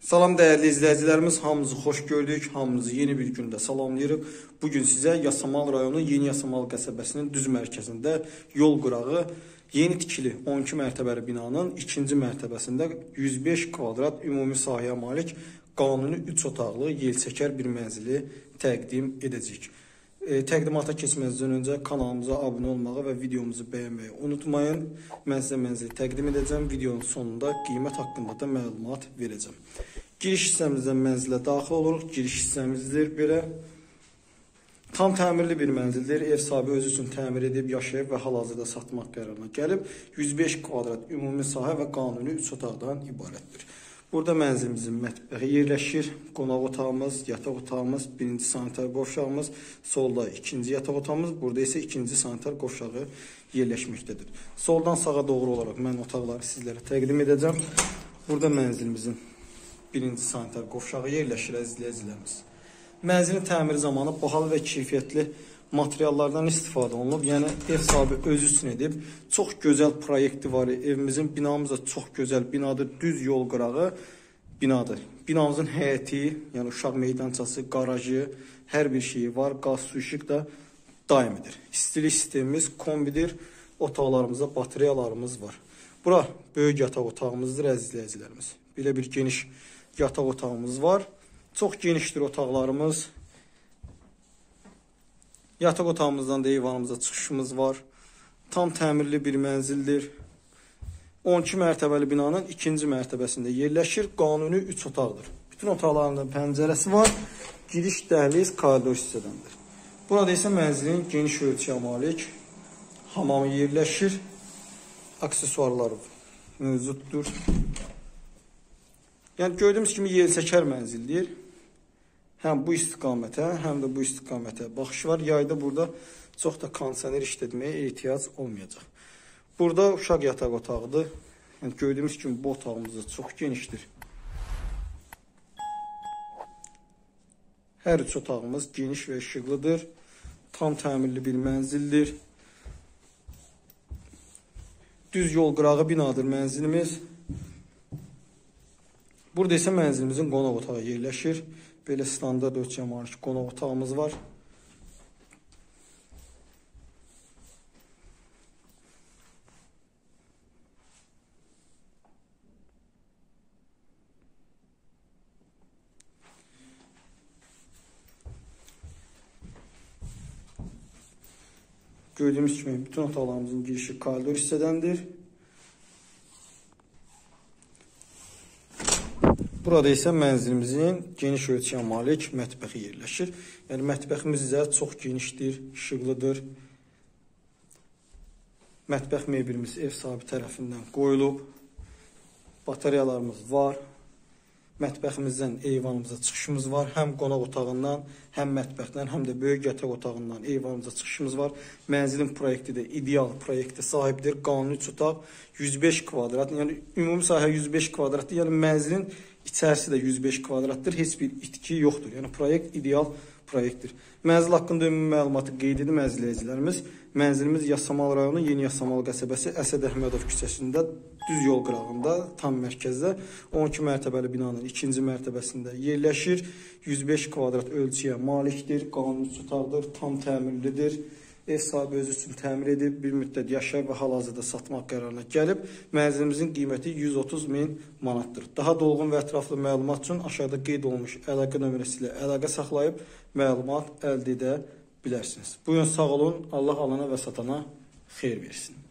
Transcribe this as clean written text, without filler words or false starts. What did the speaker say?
Salam dəyərli izləyicilərimiz, hamınızı xoş gördük, hamınızı yeni bir gündə salamlayırıq. Bugün sizə Yasamal rayonu Yeni Yasamal qəsəbəsinin düz mərkəzində yol qırağı yeni tikili 12 mərtəbəli binanın ikinci mərtəbəsində 105 kvadrat ümumi sahəyə malik qanuni 3 otaqlı yelçəkər bir mənzili təqdim edəcəyik. Təqdimata keçməzdən öncə kanalımıza abunə olmağı və videomuzu bəyənməyi unutmayın. Mən sizə mənzili təqdim edəcəm. Videonun sonunda qiymət haqqında da məlumat verəcəm. Giriş hissəmizdən mənzilə daxil oluruq. Giriş hissəmizdir belə. Tam təmirli bir mənzildir. Ev sahibi özü üçün təmir edib, yaşayıb və hal-hazırda satmaq qərarına gəlib. 105 kvadrat ümumi sahə və qanuni 3 otaqdan ibarətdir. Burada mənzilimizin mətbəxi yerləşir. Qonaq otağımız, yataq otağımız, birinci sanitar qovşağımız, solda ikinci yataq otağımız, burada isə ikinci sanitar qovşağı yerləşməkdədir. Soldan sağa doğru olaraq mən otaqları sizlərə təqdim edəcəm. Burada mənzilimizin birinci sanitar qovşağı yerləşir əzizləyicilərimiz. Mənzilin təmiri zamanı bahalı və keyfiyyətli materiallardan istifadə olunub. Yəni ev sahibi özü üçün edib. Çox gözəl proyekti var. Evimizin, binamız da çox gözəl binadır. Düz yol qırağı binadır. Binamızın həyəti, yəni uşaq meydançası, qarajı, hər bir şeyi var. Qaz, su, işıq da daimidir. İstilik sistemimiz kombidir. Otaqlarımızda batareyalarımız var. Bura böyük yataq otağımızdır əzizləyicilərimiz. Belə bir geniş yataq otağımız var. Çox genişdir otaqlarımız. Yataq otağımızdan da eyvanımıza çıxışımız var. Tam təmirli bir mənzildir. 12 mərtəbəli binanın ikinci mərtəbəsində yerləşir. Qanuni 3 otaqdır. Bütün otaqlarında pəncərəsi var. Giriş, dəhliz, koridor hissədəndir. Burada isə mənzilin geniş ölçüyə malik hamamı yerləşir. Aksesuarları mövcuddur. Yəni gördüyümüz kimi yelçəkər mənzildir. Həm bu istiqamətə, həm də bu istiqamətə baxış var. Yayda burada çox da kondisioner işlətməyə ehtiyac olmayacaq. Burada uşaq yataq otağıdır. Yəni gördüyümüz kimi bu otağımız da çox genişdir. Hər üç otağımız geniş və işıqlıdır. Tam təmirli bir mənzildir. Düz yol qırağı binadır mənzilimiz. Burada isə mənzilimizin qonaq otağı yerləşir. Belə standart ölçüyə malik qonaq otağımız var. Gördüyümüz kimi bütün otaqlarımızın girişi koridor hissədəndir. Burada isə mənzilimizin geniş ölçüyə malik mətbəxi yerləşir. Yəni mətbəximiz isə çox genişdir, işıqlıdır. Mətbəx mebelimiz ev sahibi tərəfindən qoyulub. Batareyalarımız var. Mətbəximizdən eyvanımıza çıxışımız var. Həm qonaq otağından, həm mətbəxdən, həm də böyük yataq otağından eyvanımıza çıxışımız var. Mənzilin proyekti də ideal proyektə sahibdir. Qanuni 3 otaq 105 kvadrat. Yəni ümumi sahə 105 kvadratdır. Yəni mənzilin İçərisi də 105 kvadratdır, heç bir itki yoxdur. Yəni, proyekt ideal proyektdir. Mənzil haqqında ümumi məlumatı qeyd edim əzizləyicilərimiz. Mənzilimiz Yasamal rayonu Yeni Yasamal qəsəbəsi Əsəd Əhmədov küçəsində, düz yol qırağında, tam mərkəzdə 12 mərtəbəli binanın ikinci mərtəbəsində yerləşir. 105 kvadrat ölçüyə malikdir, qanuni otaqdır, tam təmirlidir. Ev sahibi özü üçün təmir edib, bir müddət yaşayıb və hal-hazırda satmaq qərarına gəlib. Mənzilimizin qiyməti 130 min manatdır. Daha dolğun və ətraflı məlumat üçün aşağıda qeyd olunmuş əlaqə nömrəsi ilə əlaqə saxlayıb məlumat əldə edə bilərsiniz. Bugün sağ olun, Allah alana və satana xeyir versin.